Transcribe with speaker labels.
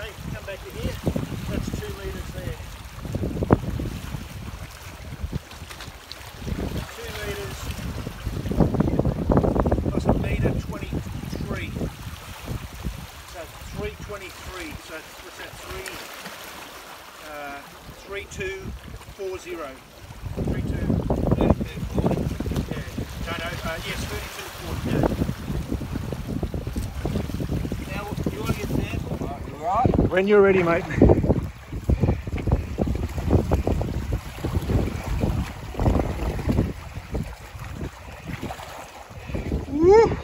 Speaker 1: Okay, come back to here. That's 2 metres there. 2 metres plus a metre 23. So 323. So what's that? 3240. 3240. Yeah. No, yes, 3240. Yeah. Now you want to get there?
Speaker 2: You right?
Speaker 1: When you're ready, mate. Woo!